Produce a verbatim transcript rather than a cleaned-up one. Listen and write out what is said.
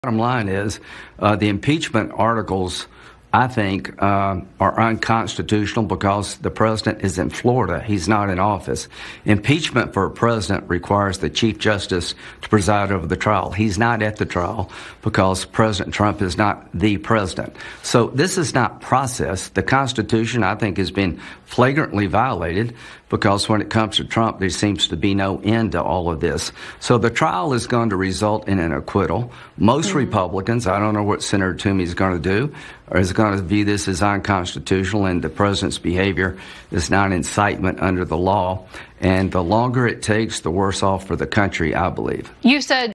Bottom line is uh, the impeachment articles, I think, uh, are unconstitutional because the president is in Florida. He's not in office. Impeachment for a president requires the Chief Justice to preside over the trial. He's not at the trial because President Trump is not the president. So this is not process. The Constitution, I think, has been flagrantly violated because when it comes to Trump, there seems to be no end to all of this. So the trial is going to result in an acquittal. Most mm-hmm. Republicans, I don't know what Senator Toomey is going to do, or is going to view this as unconstitutional, and the president's behavior is not incitement under the law. And the longer it takes, the worse off for the country, I believe. You said